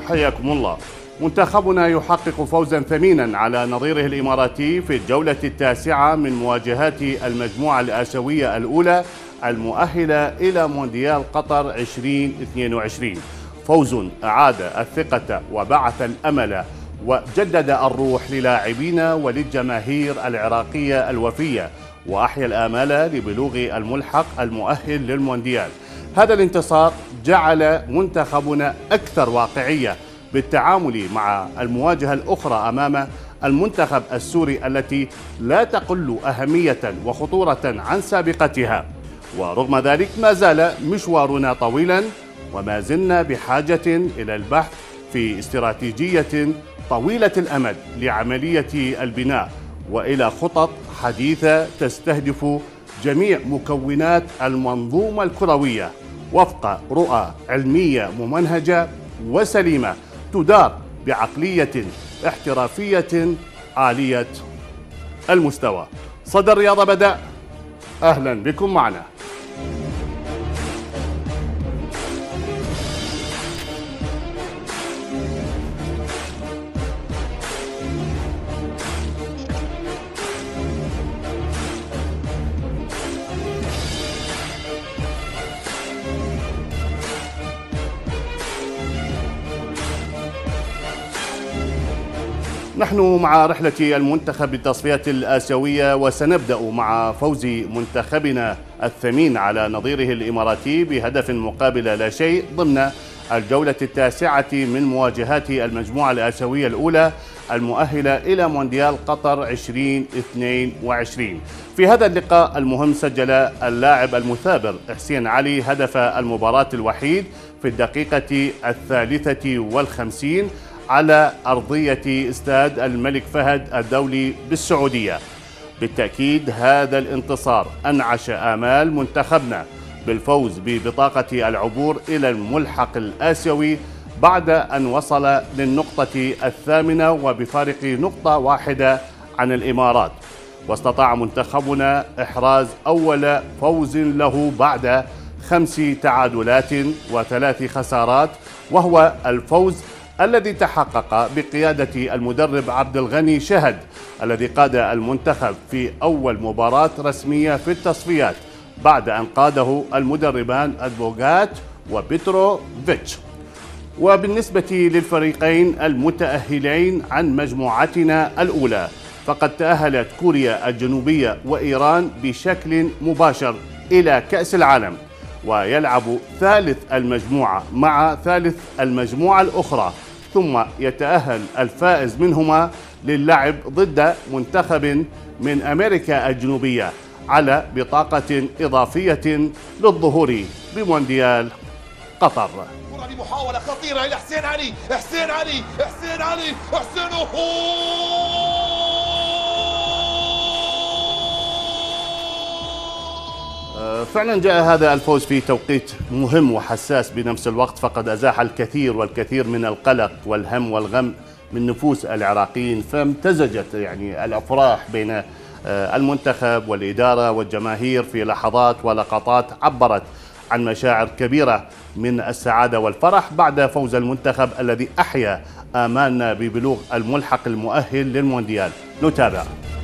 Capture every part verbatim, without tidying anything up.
حياكم الله. منتخبنا يحقق فوزا ثمينا على نظيره الإماراتي في الجولة التاسعة من مواجهات المجموعة الآسيوية الأولى المؤهلة إلى مونديال قطر ألفين واثنين وعشرين. فوز أعاد الثقة وبعث الأمل وجدد الروح للاعبينا وللجماهير العراقية الوفية، وأحيا الآمال لبلوغ الملحق المؤهل للمونديال. هذا الانتصار جعل منتخبنا أكثر واقعية بالتعامل مع المواجهة الأخرى أمام المنتخب السوري التي لا تقل أهمية وخطورة عن سابقتها. ورغم ذلك ما زال مشوارنا طويلا، وما زلنا بحاجة إلى البحث في استراتيجية طويلة الأمد لعملية البناء، وإلى خطط حديثة تستهدف جميع مكونات المنظومة الكروية وفق رؤى علمية ممنهجة وسليمة تدار بعقلية احترافية عالية المستوى. صدى الرياضة بدأ، أهلا بكم معنا. نحن مع رحلة المنتخب بالتصفيات الآسيوية، وسنبدأ مع فوز منتخبنا الثمين على نظيره الإماراتي بهدف مقابل لا شيء ضمن الجولة التاسعة من مواجهات المجموعة الآسيوية الأولى المؤهلة إلى مونديال قطر ألفين واثنين وعشرين. في هذا اللقاء المهم سجل اللاعب المثابر حسين علي هدف المباراة الوحيد في الدقيقة الثالثة والخمسين على أرضية استاد الملك فهد الدولي بالسعودية. بالتأكيد هذا الانتصار أنعش آمال منتخبنا بالفوز ببطاقة العبور إلى الملحق الآسيوي بعد أن وصل للنقطة الثامنة وبفارق نقطة واحدة عن الإمارات. واستطاع منتخبنا إحراز أول فوز له بعد خمس تعادلات وثلاث خسارات، وهو الفوز الذي تحقق بقيادة المدرب عبد الغني شهد الذي قاد المنتخب في أول مباراة رسمية في التصفيات بعد أن قاده المدربان أدفوغات وبيتروفيتش. وبالنسبة للفريقين المتأهلين عن مجموعتنا الأولى، فقد تأهلت كوريا الجنوبية وإيران بشكل مباشر إلى كأس العالم، ويلعب ثالث المجموعة مع ثالث المجموعة الأخرى، ثم يتأهل الفائز منهما للعب ضد منتخب من أمريكا الجنوبية على بطاقة إضافية للظهور بمونديال قطر. محاولة خطيرة إلى حسين علي، حسين علي، حسين علي، حسين فعلا جاء هذا الفوز في توقيت مهم وحساس بنفس الوقت، فقد أزاح الكثير والكثير من القلق والهم والغم من نفوس العراقيين، فامتزجت يعني الأفراح بين المنتخب والإدارة والجماهير في لحظات ولقطات عبرت عن مشاعر كبيرة من السعادة والفرح بعد فوز المنتخب الذي أحيا آمالنا ببلوغ الملحق المؤهل للمونديال. نتابع.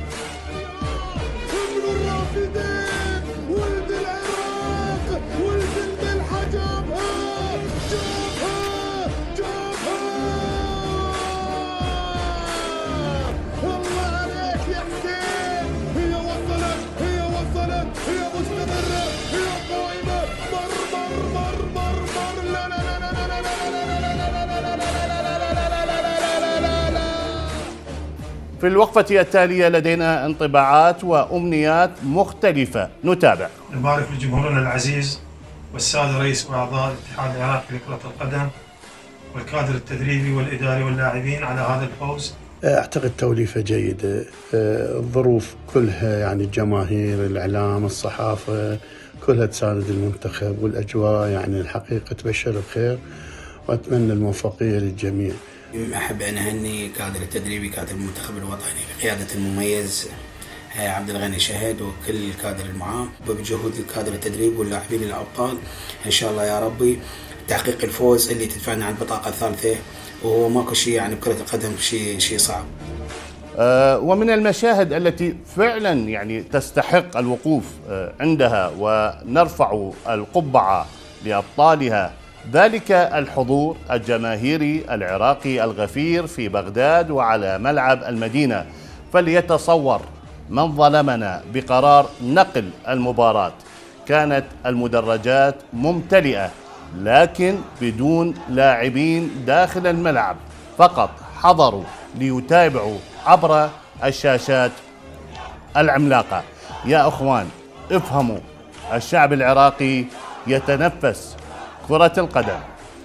في الوقفة التالية لدينا انطباعات وأمنيات مختلفة. نتابع. نبارك لجمهورنا العزيز والسادة رئيس وأعضاء الاتحاد العراقي لكرة القدم والكادر التدريبي والإداري واللاعبين على هذا الفوز. أعتقد توليفة جيدة، الظروف كلها يعني الجماهير، الإعلام، الصحافة كلها تساند المنتخب، والأجواء يعني الحقيقة تبشر بخير، وأتمنى الموفقية للجميع. أحب أن أهني كادر التدريبي كادر المنتخب الوطني بقيادة المميز عبد الغني شهد وكل الكادر المعاه، وبجهود الكادر التدريب واللاعبين الأبطال إن شاء الله يا ربي تحقيق الفوز اللي تدفعنا على البطاقة الثالثة، وهو ماكو شيء يعني بكرة القدم شيء شيء صعب. أه ومن المشاهد التي فعلا يعني تستحق الوقوف أه عندها ونرفع القبعة لأبطالها ذلك الحضور الجماهيري العراقي الغفير في بغداد وعلى ملعب المدينة. فليتصور من ظلمنا بقرار نقل المباراة، كانت المدرجات ممتلئة لكن بدون لاعبين داخل الملعب، فقط حضروا ليتابعوا عبر الشاشات العملاقة. يا أخوان افهموا، الشعب العراقي يتنفس كرة القدم.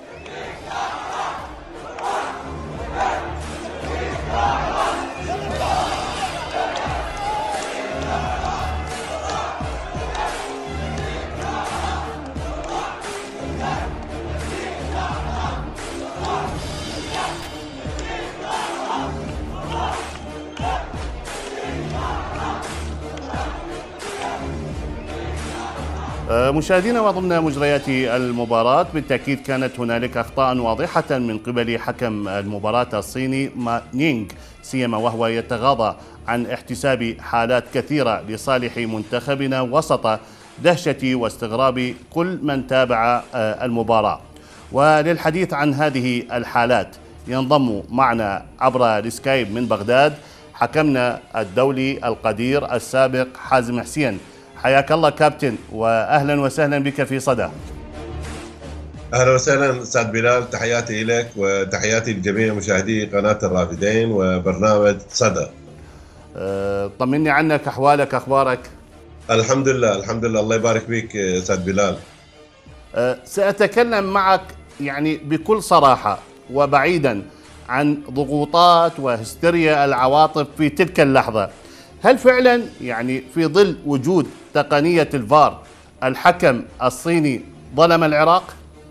مشاهدينا، وضمن مجريات المباراة بالتأكيد كانت هنالك أخطاء واضحة من قبل حكم المباراة الصيني ما نينغ، سيما وهو يتغاضى عن احتساب حالات كثيرة لصالح منتخبنا وسط دهشة واستغراب كل من تابع المباراة. وللحديث عن هذه الحالات ينضم معنا عبر السكايب من بغداد حكمنا الدولي القدير السابق حازم حسين. حياك الله كابتن، واهلا وسهلا بك في صدى. اهلا وسهلا استاذ بلال، تحياتي لك وتحياتي لجميع مشاهدي قناه الرافدين وبرنامج صدى. أه طمني عنك، احوالك، اخبارك؟ الحمد لله الحمد لله، الله يبارك فيك استاذ بلال. أه ساتكلم معك يعني بكل صراحه وبعيدا عن ضغوطات وهستيريا العواطف في تلك اللحظه. هل فعلا يعني في ظل وجود تقنية الفار الحكم الصيني ظلم العراق؟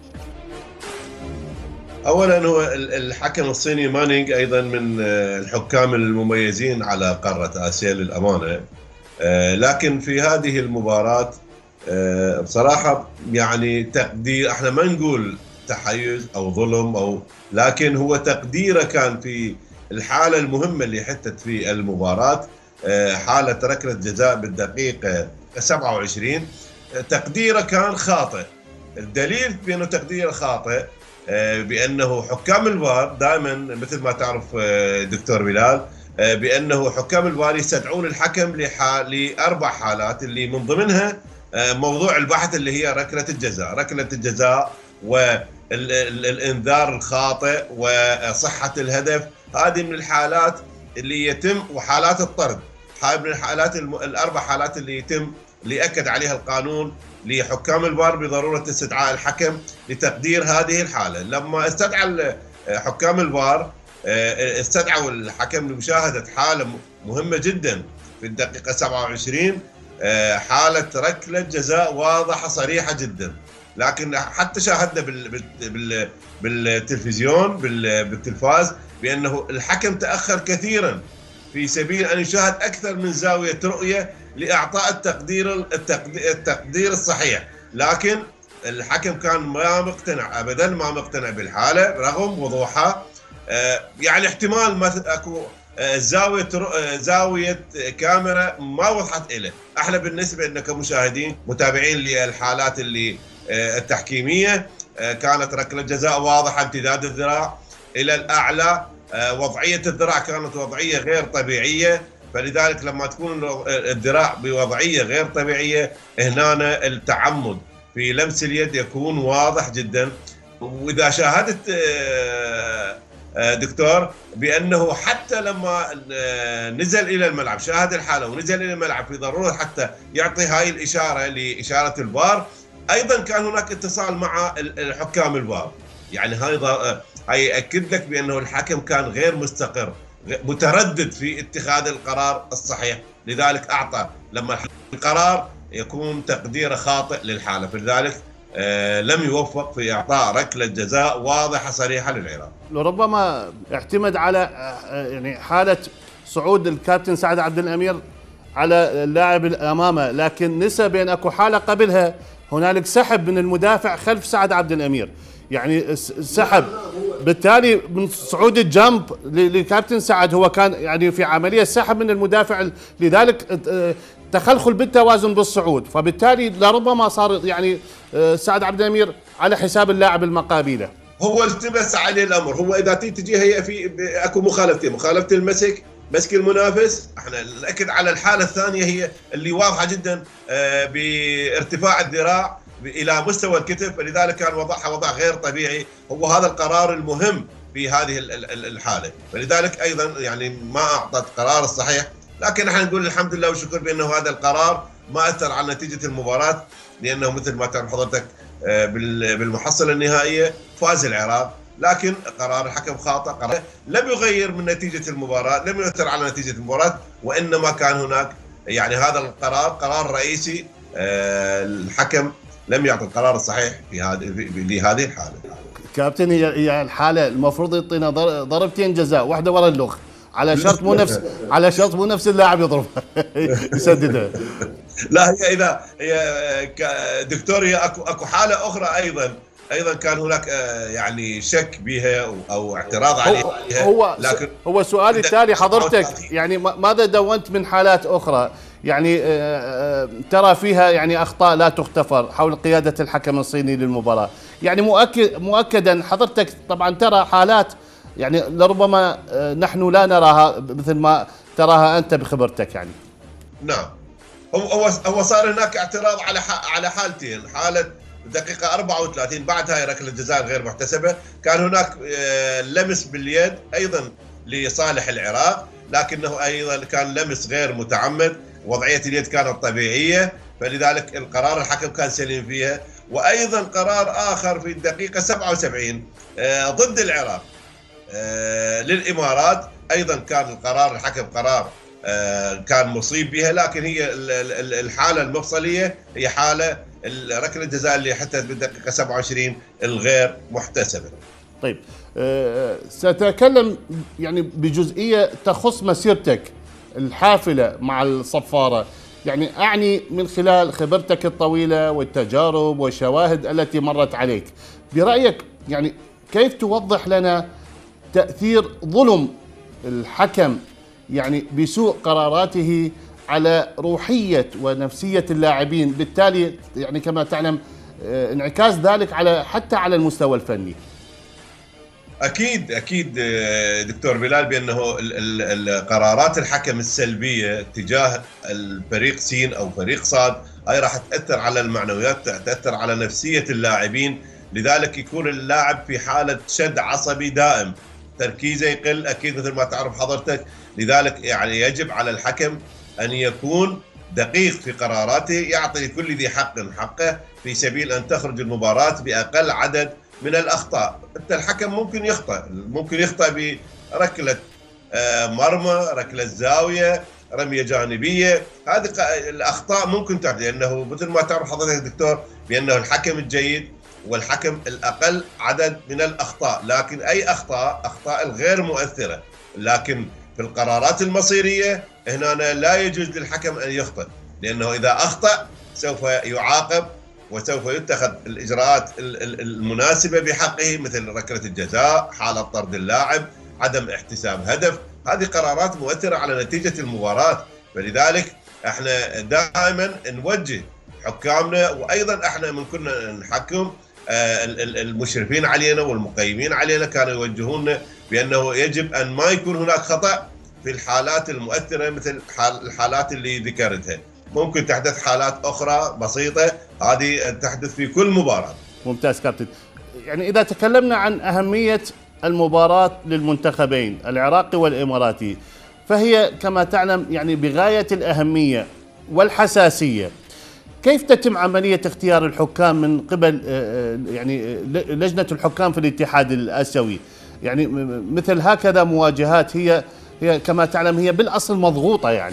اولا هو الحكم الصيني ما نينغ ايضا من الحكام المميزين على قارة اسيا للامانة، لكن في هذه المباراة بصراحة يعني تقدير، احنا ما نقول تحيز او ظلم او، لكن هو تقديره كان في الحالة المهمة اللي حدثت في المباراة، حالة ركلة جزاء بالدقيقة سبعة وعشرين، تقديره كان خاطئ. الدليل بأنه تقديره خاطئ بأنه حكام الفار دائما مثل ما تعرف دكتور بلال بأنه حكام الفار يستدعون الحكم لأربع حالات، اللي من ضمنها موضوع البحث اللي هي ركلة الجزاء، ركلة الجزاء والإنذار الخاطئ وصحة الهدف. هذه من الحالات اللي يتم، وحالات الطرد، هاي من الحالات الاربع حالات اللي يتم اللي اكد عليها القانون لحكام الفار بضروره استدعاء الحكم لتقدير هذه الحاله. لما استدعى حكام الفار استدعوا الحكم لمشاهده حاله مهمه جدا في الدقيقه سبعة وعشرين، حاله ركله جزاء واضحه صريحه جدا، لكن حتى شاهدنا بالتلفزيون بالتلفاز بأنه الحكم تأخر كثيرا في سبيل أن يشاهد أكثر من زاوية رؤية لإعطاء التقدير التقدير الصحيح، لكن الحكم كان ما مقتنع أبدا، ما مقتنع بالحالة رغم وضوحها. يعني احتمال ما أكو زاوية زاوية كاميرا ما وضحت إله. احنا بالنسبة لنا كمشاهدين متابعين للحالات اللي التحكيمية، كانت ركلة جزاء واضحة، امتداد الذراع إلى الأعلى، وضعية الذراع كانت وضعية غير طبيعية، فلذلك لما تكون الذراع بوضعية غير طبيعية هنا التعمد في لمس اليد يكون واضح جدا. وإذا شاهدت دكتور بأنه حتى لما نزل إلى الملعب، شاهد الحالة ونزل إلى الملعب في ضرورة حتى يعطي هاي الإشارة لإشارة الفار، أيضا كان هناك اتصال مع الحكام الفار. يعني هاي هاي يأكد لك بأنه الحكم كان غير مستقر، متردد في اتخاذ القرار الصحيح، لذلك أعطى لما القرار يكون تقديره خاطئ للحالة، فلذلك آه لم يوفق في إعطاء ركلة جزاء واضحة صريحة للعراق. لربما اعتمد على يعني حالة صعود الكابتن سعد عبد الأمير على اللاعب الأمامه، لكن نسى بأن أكو حالة قبلها هنالك سحب من المدافع خلف سعد عبد الأمير. يعني سحب. بالتالي من صعود الجمب لكابتن سعد هو كان يعني في عمليه سحب من المدافع، لذلك تخلخل بالتوازن بالصعود، فبالتالي لربما صار يعني سعد عبد الامير على حساب اللاعب المقابله. هو التبس عليه الامر، هو اذا تجي هي في اكو مخالفتين، مخالفه المسك مسك المنافس، احنا ناكد على الحاله الثانيه هي اللي واضحه جدا بارتفاع الذراع الى مستوى الكتف، فلذلك كان وضعها وضع غير طبيعي، هو هذا القرار المهم في هذه الحاله، فلذلك ايضا يعني ما اعطت القرار الصحيح، لكن احنا نقول الحمد لله والشكر بانه هذا القرار ما اثر على نتيجه المباراه، لانه مثل ما تعرف حضرتك بالمحصله النهائيه فاز العراق، لكن قرار الحكم خاطئ، قرار لم يغير من نتيجه المباراه، لم يؤثر على نتيجه المباراه، وانما كان هناك يعني هذا القرار قرار رئيسي، الحكم لم يعطي القرار الصحيح في هذه لهذه الحاله. كابتن هي هي الحاله المفروض يعطينا ضربتين جزاء واحده ورا اللغ، على شرط مو نفس على شرط مو نفس اللاعب يضربها يسددها. لا هي اذا هي دكتور هي اكو اكو حاله اخرى ايضا ايضا كان هناك يعني شك بها او اعتراض عليها. هو لكن هو سؤالي التالي حضرتك، يعني ماذا دونت من حالات اخرى يعني ترى فيها يعني اخطاء لا تغتفر حول قياده الحكم الصيني للمباراه، يعني مؤكد مؤكدا حضرتك طبعا ترى حالات يعني لربما نحن لا نراها مثل ما تراها انت بخبرتك يعني. نعم، هو هو هو صار هناك اعتراض على على حالتين، حاله دقيقة أربعة وثلاثين بعد هاي ركلة الجزاء غير محتسبة، كان هناك لمس باليد أيضا لصالح العراق، لكنه أيضا كان لمس غير متعمد، وضعية اليد كانت طبيعية، فلذلك القرار الحكم كان سليم فيها. وأيضا قرار آخر في الدقيقة سبعة وسبعين ضد العراق للإمارات، أيضا كان القرار الحكم قرار كان مصيب بها، لكن هي الحالة المفصلية هي حالة ركله الجزاء اللي حتى بالدقيقه سبعة وعشرين الغير محتسبه. طيب أه سأتكلم يعني بجزئيه تخص مسيرتك الحافله مع الصفاره، يعني اعني من خلال خبرتك الطويله والتجارب والشواهد التي مرت عليك، برايك يعني كيف توضح لنا تاثير ظلم الحكم يعني بسوء قراراته على روحية ونفسية اللاعبين، بالتالي يعني كما تعلم انعكاس ذلك على حتى على المستوى الفني؟ أكيد أكيد دكتور بلال بأنه القرارات الحكم السلبية تجاه الفريق سين أو فريق صاد هاي راح تأثر على المعنويات، تأثر على نفسية اللاعبين، لذلك يكون اللاعب في حالة شد عصبي دائم، تركيزه يقل أكيد مثل ما تعرف حضرتك، لذلك يعني يجب على الحكم أن يكون دقيق في قراراته، يعطي لكل ذي حق حقه في سبيل أن تخرج المباراة بأقل عدد من الأخطاء. حتى الحكم ممكن يخطأ، ممكن يخطأ بركلة مرمى، ركلة زاوية، رمية جانبية، هذه الأخطاء ممكن تحدث، لأنه مثل ما تعرف حضرتك دكتور بأنه الحكم الجيد والحكم الأقل عدد من الأخطاء، لكن أي أخطاء أخطاء الغير مؤثرة، لكن في القرارات المصيرية هنا لا يجوز للحكم أن يخطئ، لأنه إذا أخطأ سوف يعاقب وسوف يتخذ الإجراءات المناسبة بحقه، مثل ركلة الجزاء، حالة طرد اللاعب، عدم احتساب هدف، هذه قرارات مؤثرة على نتيجة المباراة، فلذلك احنا دائما نوجه حكامنا، وأيضا احنا من كنا نحكم المشرفين علينا والمقيمين علينا كانوا يوجهونا بأنه يجب أن ما يكون هناك خطأ في الحالات المؤثرة مثل الحالات اللي ذكرتها، ممكن تحدث حالات أخرى بسيطة، هذه تحدث في كل مباراة. ممتاز كابتن، يعني إذا تكلمنا عن أهمية المباراة للمنتخبين العراقي والإماراتي، فهي كما تعلم يعني بغاية الأهمية والحساسية. كيف تتم عملية اختيار الحكام من قبل يعني لجنة الحكام في الاتحاد الآسيوي؟ يعني مثل هكذا مواجهات هي هي كما تعلم هي بالأصل مضغوطة يعني.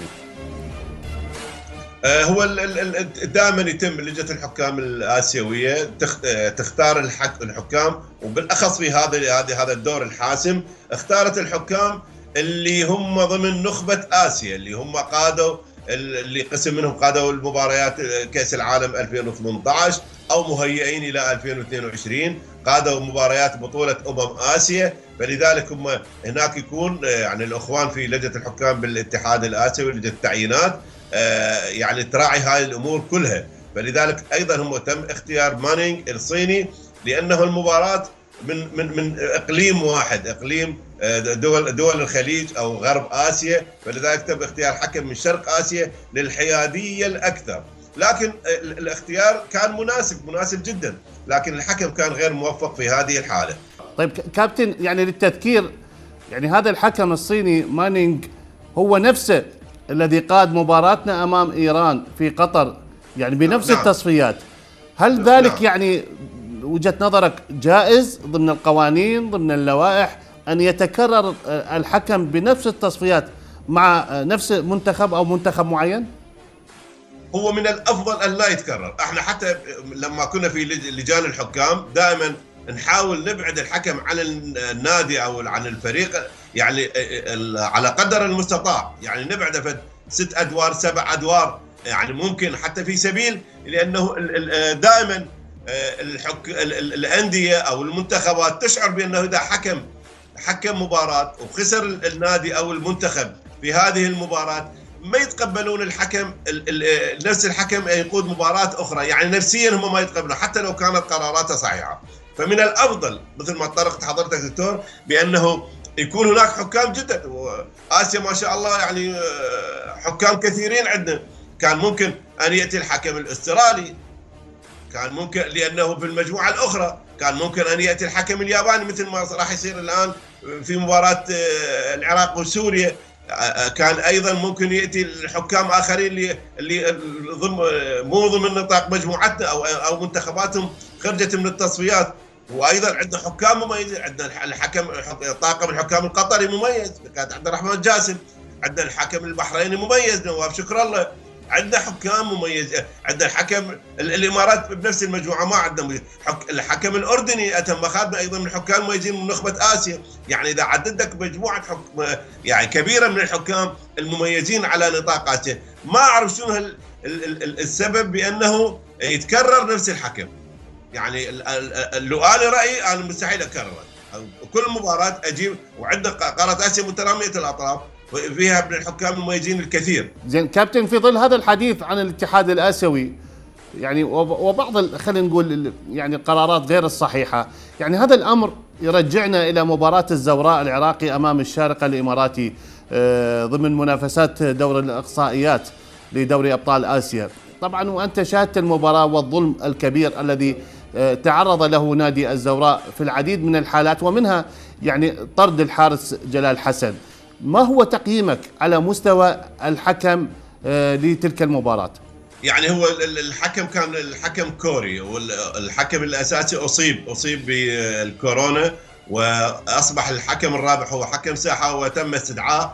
هو دائما يتم لجنة الحكام الآسيوية تختار الحكام، وبالأخص في هذا هذا الدور الحاسم اختارت الحكام اللي هم ضمن نخبة آسيا، اللي هم قادوا اللي قسم منهم قادوا المباريات كأس العالم ألفين وثمانية عشر أو مهيئين إلى ألفين واثنين وعشرين، قادوا مباريات بطولة أمم آسيا. فلذلك هم هناك يكون يعني الأخوان في لجنة الحكام بالاتحاد الآسيوي لجنة التعيينات يعني تراعي هاي الأمور كلها. فلذلك أيضا هم تم اختيار مانينغ الصيني لأنه المباراة من من من اقليم واحد، اقليم دول دول الخليج او غرب اسيا، فلذلك تم اختيار حكم من شرق اسيا للحياديه الاكثر. لكن الاختيار كان مناسب مناسب جدا، لكن الحكم كان غير موفق في هذه الحاله. طيب كابتن، يعني للتذكير، يعني هذا الحكم الصيني مانينغ هو نفسه الذي قاد مباراتنا امام ايران في قطر، يعني بنفس نعم. التصفيات. هل ذلك نعم. يعني وجهة نظرك جائز ضمن القوانين ضمن اللوائح أن يتكرر الحكم بنفس التصفيات مع نفس منتخب أو منتخب معين؟ هو من الأفضل أن لا يتكرر. احنا حتى لما كنا في لجان الحكام دائما نحاول نبعد الحكم عن النادي أو عن الفريق، يعني على قدر المستطاع، يعني نبعده في ست أدوار سبع أدوار، يعني ممكن حتى في سبيل، لأنه دائما الحك... الأندية أو المنتخبات تشعر بأنه إذا حكم حكم مباراة وخسر النادي أو المنتخب في هذه المباراة ما يتقبلون الحكم ال... ال... نفس الحكم يقود مباراة أخرى، يعني نفسيا هم ما يتقبلون حتى لو كانت قراراته صحيحة. فمن الأفضل مثل ما طرقت حضرتك دكتور بأنه يكون هناك حكام جدا، وآسيا ما شاء الله يعني حكام كثيرين عندنا. كان ممكن أن يأتي الحكم الأسترالي، كان ممكن لأنه في المجموعة الأخرى كان ممكن أن يأتي الحكم الياباني مثل ما راح يصير الآن في مباراة العراق وسوريا. كان أيضا ممكن يأتي الحكام آخرين اللي اللي ضمن مو ضمن نطاق مجموعتنا أو أو منتخباتهم خرجت من التصفيات. وأيضا عندنا حكام مميزين، عندنا الحكم طاقم الحكام القطري مميز كانت عبد الرحمن جاسم، عندنا الحكم البحريني مميز نواف شكر الله، عندنا حكام مميزين، عندنا الحكم الامارات بنفس المجموعه ما عندنا حك... الحكم الاردني اتم مخادنا ايضا من الحكام المميزين من نخبه اسيا. يعني اذا عددك مجموعه حكم يعني كبيره من الحكام المميزين على نطاق اسيا، ما اعرف شنو ال... ال... ال... السبب بانه يتكرر نفس الحكم. يعني لو انا رايي انا مستحيل اكرره، كل مباراه اجيب، وعندنا قاره اسيا متراميه الاطراف فيها من الحكام المميزين الكثير. زين كابتن، في ظل هذا الحديث عن الاتحاد الآسيوي يعني وبعض خلينا نقول يعني القرارات غير الصحيحة، يعني هذا الأمر يرجعنا إلى مباراة الزوراء العراقي أمام الشارقة الإماراتي ضمن منافسات دور الإقصائيات لدوري أبطال آسيا. طبعا وأنت شاهدت المباراة والظلم الكبير الذي تعرض له نادي الزوراء في العديد من الحالات، ومنها يعني طرد الحارس جلال حسن. ما هو تقييمك على مستوى الحكم لتلك المباراة؟ يعني هو الحكم كان الحكم كوري، والحكم الأساسي أصيب أصيب بالكورونا، وأصبح الحكم الرابع هو حكم ساحة، وتم استدعاء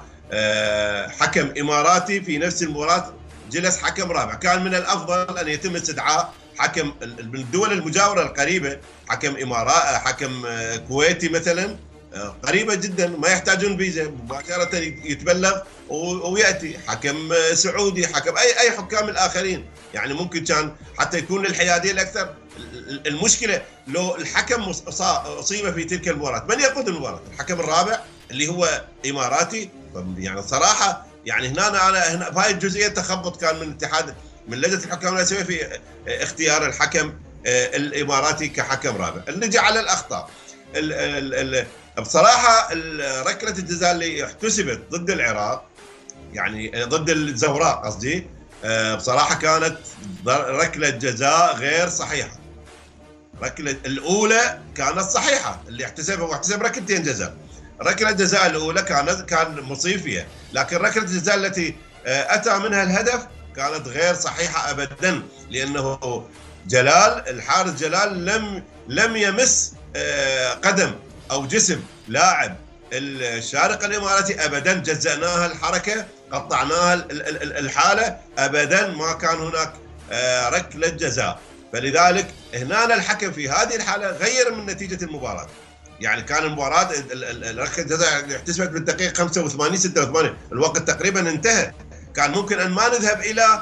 حكم إماراتي في نفس المباراة جلس حكم رابع. كان من الأفضل أن يتم استدعاء حكم من الدول المجاورة القريبة، حكم إمارات حكم كويتي مثلا قريبة جدا ما يحتاجون فيزا، مباشرة يتبلغ ويأتي حكم سعودي، حكم أي أي حكام الآخرين. يعني ممكن كان حتى يكون للحيادية الأكثر. المشكلة لو الحكم أصيب في تلك المباراة من يقود المباراة؟ الحكم الرابع اللي هو إماراتي. يعني صراحة يعني هنا أنا هنا هاي الجزئية تخبط كان من الاتحاد من لجنة الحكام الآسيوية في اختيار الحكم الإماراتي كحكم رابع. نجي على الأخطاء. ال ال ال بصراحة ركلة الجزاء اللي احتسبت ضد العراق، يعني ضد الزوراء قصدي، بصراحة كانت ركلة جزاء غير صحيحة. ركلة الأولى كانت صحيحة، اللي احتسبها واحتسب ركلتين جزاء. ركلة الجزاء الأولى كانت كان مصيب فيها، لكن ركلة الجزاء التي أتى منها الهدف كانت غير صحيحة أبدا، لأنه جلال الحارس جلال لم لم يمس قدم أو جسم لاعب الشارقة الإماراتي أبدا. جزأناها الحركة، قطعناها الحالة أبدا، ما كان هناك ركلة جزاء. فلذلك هنا الحكم في هذه الحالة غير من نتيجة المباراة. يعني كان المباراة ركلة الجزاء احتسبت بالدقيقة خمسة وثمانين ستة وثمانين، الوقت تقريبا انتهى، كان ممكن ان ما نذهب الى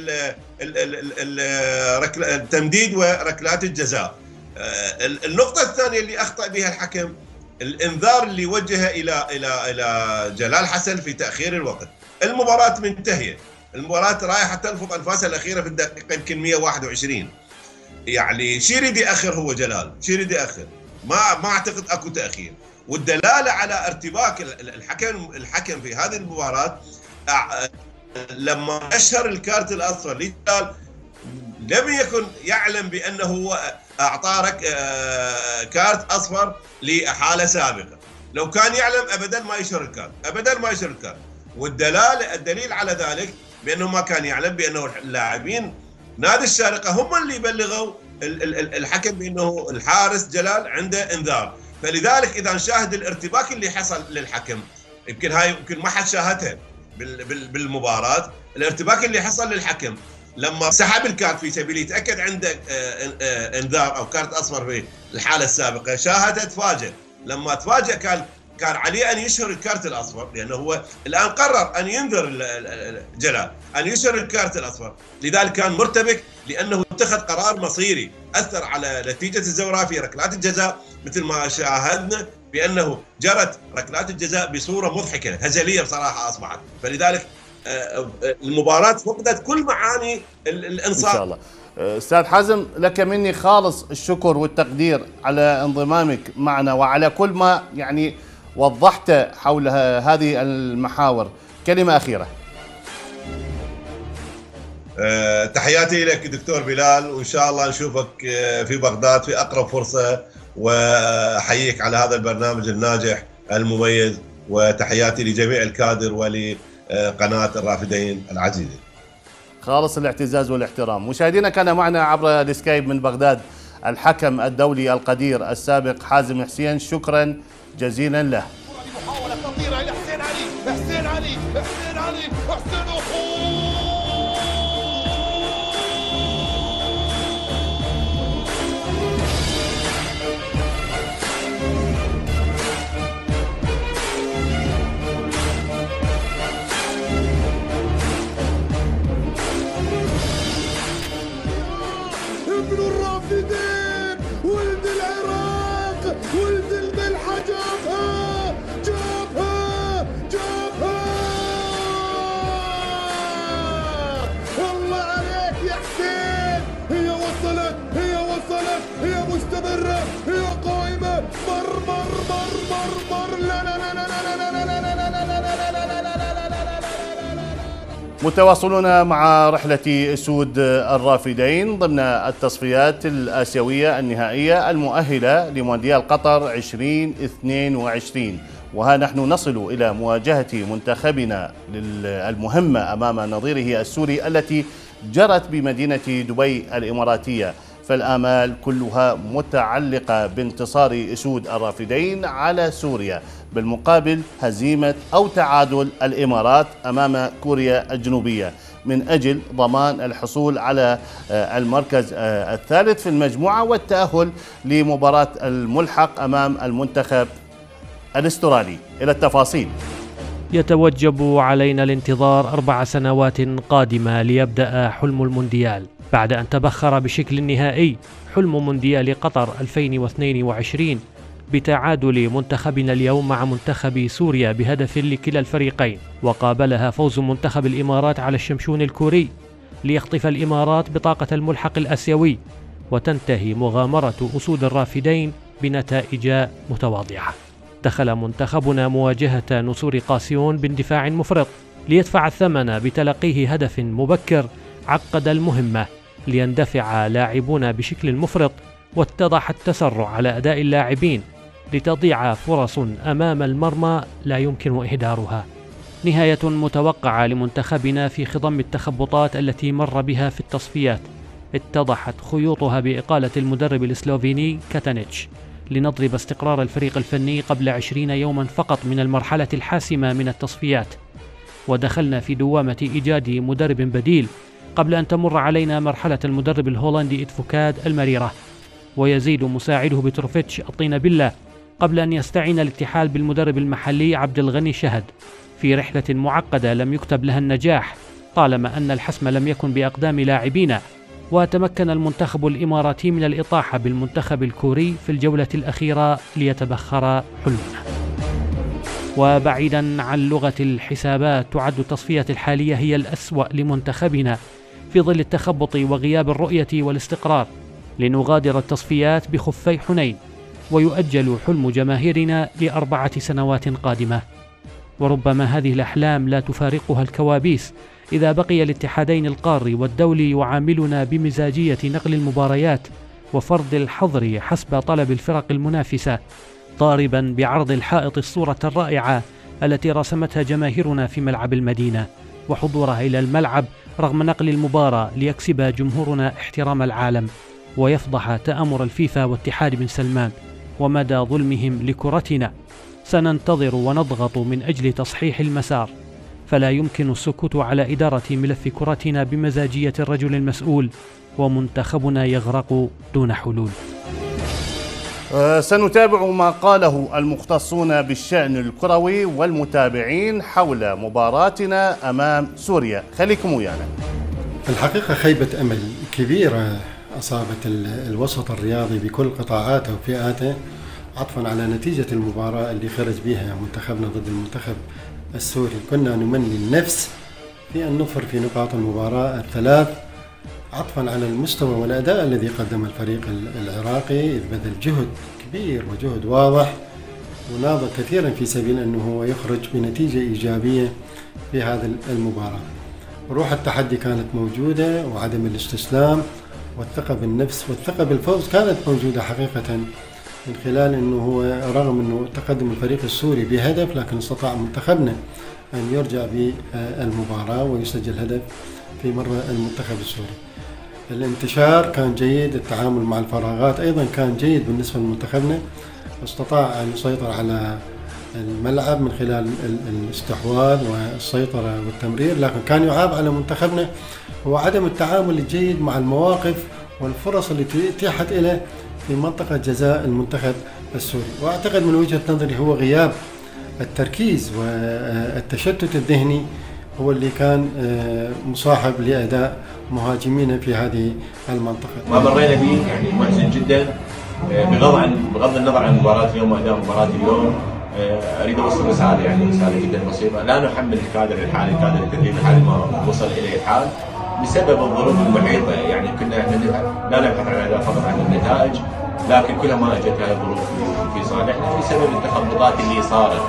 التمديد وركلات الجزاء. النقطه الثانيه اللي اخطا بها الحكم الانذار اللي وجهه الى الى الى جلال حسن في تاخير الوقت. المباراه منتهيه، المباراه رايحه تلفظ انفاسها الاخيره في الدقيقه يمكن مئة وواحد وعشرين. يعني شو يريد ياخر هو جلال؟ شو يريد ياخر؟ ما ما اعتقد اكو تاخير. والدلاله على ارتباك الحكم الحكم في هذه المباراه لما اشهر الكارت الاصفر لجلال لم يكن يعلم بانه اعطى كارت اصفر لحاله سابقه. لو كان يعلم ابدا ما يشهر الكارت، ابدا ما يشهر الكارت. والدلاله الدليل على ذلك بانه ما كان يعلم بانه اللاعبين نادي الشارقه هم اللي بلغوا الحكم بانه الحارس جلال عنده انذار. فلذلك اذا نشاهد الارتباك اللي حصل للحكم، يمكن هاي يمكن ما حد شاهدها بالمباراه، الارتباك اللي حصل للحكم لما سحب الكارت في سبيل يتاكد عنده انذار او كارت اصفر في الحاله السابقه، شاهد تفاجئ. لما تفاجئ كان كان عليه ان يشهر الكارت الاصفر، لانه هو الان قرر ان ينذر جلال ان يشهر الكارت الاصفر. لذلك كان مرتبك لانه اتخذ قرار مصيري اثر على نتيجه الزوراء في ركلات الجزاء، مثل ما شاهدنا بانه جرت ركلات الجزاء بصوره مضحكه هزليه بصراحه اصبحت. فلذلك المباراه فقدت كل معاني الانصاف. ان شاء الله. استاذ حازم، لك مني خالص الشكر والتقدير على انضمامك معنا وعلى كل ما يعني وضحت حول هذه المحاور. كلمه اخيره. أه تحياتي لك دكتور بلال، وان شاء الله نشوفك في بغداد في اقرب فرصه، واحييك على هذا البرنامج الناجح المميز، وتحياتي لجميع الكادر ولقناه الرافدين العزيزه. خالص الاعتزاز والاحترام. مشاهدينا، كان معنا عبر السكايب من بغداد الحكم الدولي القدير السابق حازم حسين، شكرا جزيلا له. محاولة خطيرة إلى حسين علي، حسين علي، حسين علي، حسين ابن الرافدين، ولد العراق، ولد الملحة، جابها جابها جابها. والله عليك يا حسين، هي وصلت هي وصلت هي مستمرة هي قائمة. مر مر مر مر مر لا لا لا لا لا لا لا لا لا لا لا لا. متواصلون مع رحلة أسود الرافدين ضمن التصفيات الآسيوية النهائية المؤهلة لمونديال قطر ألفين واثنين وعشرين، وها نحن نصل إلى مواجهة منتخبنا المهمة أمام نظيره السوري التي جرت بمدينة دبي الإماراتية. فالآمال كلها متعلقة بانتصار أسود الرافدين على سوريا، بالمقابل هزيمة أو تعادل الإمارات أمام كوريا الجنوبية من أجل ضمان الحصول على المركز الثالث في المجموعة والتأهل لمباراة الملحق أمام المنتخب الأسترالي. إلى التفاصيل. يتوجب علينا الانتظار أربع سنوات قادمة ليبدأ حلم المونديال، بعد أن تبخر بشكل نهائي حلم مونديال قطر ألفين واثنين وعشرين بتعادل منتخبنا اليوم مع منتخب سوريا بهدف لكلا الفريقين، وقابلها فوز منتخب الإمارات على الشمشون الكوري ليخطف الإمارات بطاقة الملحق الآسيوي، وتنتهي مغامرة أسود الرافدين بنتائج متواضعة. دخل منتخبنا مواجهة نسور قاسيون باندفاع مفرط ليدفع الثمن بتلقيه هدف مبكر عقد المهمة، ليندفع لاعبون بشكل مفرط واتضح التسرع على أداء اللاعبين لتضيع فرص أمام المرمى لا يمكن إهدارها. نهاية متوقعة لمنتخبنا في خضم التخبطات التي مر بها في التصفيات، اتضحت خيوطها بإقالة المدرب السلوفيني كاتانيتش لنضرب استقرار الفريق الفني قبل عشرين يوما فقط من المرحلة الحاسمة من التصفيات، ودخلنا في دوامة إيجاد مدرب بديل قبل أن تمر علينا مرحلة المدرب الهولندي إدفوكاد المريرة، ويزيد مساعده بتروفيتش الطين بالله قبل أن يستعين الاتحاد بالمدرب المحلي عبد الغني شهد، في رحلة معقدة لم يكتب لها النجاح طالما أن الحسم لم يكن بأقدام لاعبين. وتمكن المنتخب الإماراتي من الإطاحة بالمنتخب الكوري في الجولة الأخيرة ليتبخر حلمنا. وبعيدا عن لغة الحسابات، تعد التصفية الحالية هي الأسوأ لمنتخبنا في ظل التخبط وغياب الرؤية والاستقرار. لنغادر التصفيات بخفي حنين، ويؤجل حلم جماهيرنا لأربعة سنوات قادمة. وربما هذه الأحلام لا تفارقها الكوابيس إذا بقي الاتحادين القاري والدولي يعاملنا بمزاجية نقل المباريات وفرض الحظر حسب طلب الفرق المنافسة، ضاربا بعرض الحائط الصورة الرائعة التي رسمتها جماهيرنا في ملعب المدينة وحضورها إلى الملعب رغم نقل المباراة ليكسب جمهورنا احترام العالم ويفضح تآمر الفيفا واتحاد بن سلمان ومدى ظلمهم لكرتنا. سننتظر ونضغط من أجل تصحيح المسار، فلا يمكن السكوت على إدارة ملف كرتنا بمزاجية الرجل المسؤول، ومنتخبنا يغرق دون حلول. أه سنتابع ما قاله المختصون بالشأن الكروي والمتابعين حول مباراتنا أمام سوريا. خليكم ويانا. الحقيقة خيبة أمل كبيرة أصابت الوسط الرياضي بكل قطاعاته وفئاته عطفا على نتيجة المباراة اللي خرج بها منتخبنا ضد المنتخب السوري. كنا نمني النفس في أن نظفر في نقاط المباراة الثلاث عطفا على المستوى والأداء الذي قدم الفريق العراقي، إذ بذل جهد كبير وجهد واضح وناضل كثيرا في سبيل أنه هو يخرج بنتيجة إيجابية في هذه المباراة. روح التحدي كانت موجودة، وعدم الاستسلام والثقة بالنفس والثقة بالفوز كانت موجودة حقيقة، من خلال أنه هو رغم أنه تقدم الفريق السوري بهدف لكن استطاع منتخبنا أن يرجع بالمباراة ويسجل هدف في مرة المنتخب السوري. الانتشار كان جيد، التعامل مع الفراغات أيضا كان جيد بالنسبة لمنتخبنا، استطاع أن يسيطر على الملعب من خلال الاستحواذ والسيطرة والتمرير، لكن كان يعاب على منتخبنا هو عدم التعامل الجيد مع المواقف والفرص التي اتيحت له في منطقة جزاء المنتخب السوري. وأعتقد من وجهة نظري هو غياب التركيز والتشتت الذهني هو اللي كان مصاحب لأداء مهاجمين في هذه المنطقة. ما مرينا به يعني محزن جدا، بغض عن بغض النظر عن مباراة اليوم وأداء مباراة اليوم. أريد أوصل رسالة يعني رسالة جدا بسيطة، لا نحمل الكادر الحالي الكادر التدريبي الحالي ما وصل إليه الحال بسبب الظروف المحيطة. يعني كنا احنا لا نبحث عن أداء فقط عن النتائج، لكن كلها ما اجت هذه الظروف في صالحنا بسبب التخبطات اللي صارت.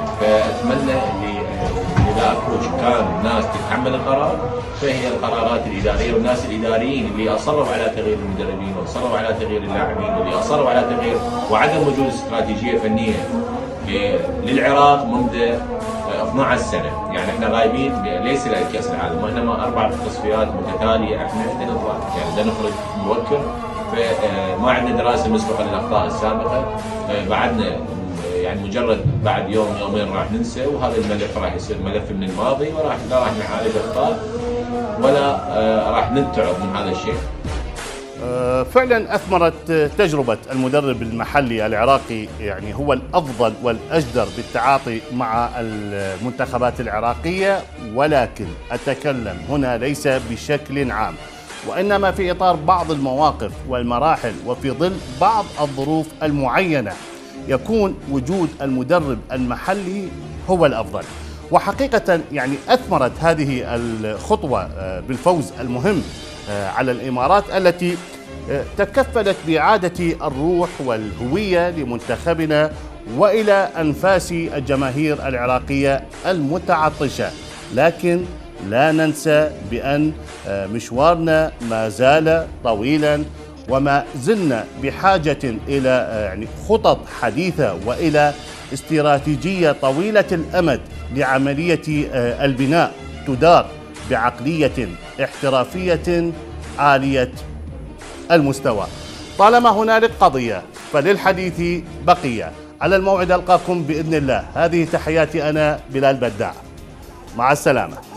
فأتمنى اللي إذا كان الناس تتحمل القرار فهي القرارات الإدارية والناس الإداريين اللي أصروا على تغيير المدربين وأصروا على تغيير اللاعبين واللي أصروا على تغيير وعدم وجود استراتيجية فنية للعراق منذ اثنتي عشرة سنة. يعني احنا غايبين ليس لكأس العالم، وإنما أربع تصفيات متتالية احنا بدنا نطلع يعني بدنا نخرج مبكر، فما عندنا دراسة مسبقة للأخطاء السابقة. بعدنا يعني مجرد بعد يوم يومين راح ننسى، وهذا الملف راح يصير ملف من الماضي، وراح لا راح نعالج اخطاء ولا راح نتعظ من هذا الشيء. فعلا أثمرت تجربة المدرب المحلي العراقي، يعني هو الأفضل والأجدر بالتعاطي مع المنتخبات العراقية، ولكن أتكلم هنا ليس بشكل عام، وإنما في إطار بعض المواقف والمراحل وفي ظل بعض الظروف المعينة يكون وجود المدرب المحلي هو الأفضل. وحقيقة يعني أثمرت هذه الخطوة بالفوز المهم على الإمارات التي تكفلت بإعادة الروح والهوية لمنتخبنا وإلى أنفاس الجماهير العراقية المتعطشة. لكن لا ننسى بأن مشوارنا ما زال طويلا، وما زلنا بحاجة إلى يعني خطط حديثة وإلى استراتيجية طويلة الأمد لعملية البناء تدار بعقلية احترافية عالية المستوى. طالما هنالك قضية فللحديث بقية. على الموعد ألقاكم بإذن الله. هذه تحياتي أنا بلال بداع، مع السلامة.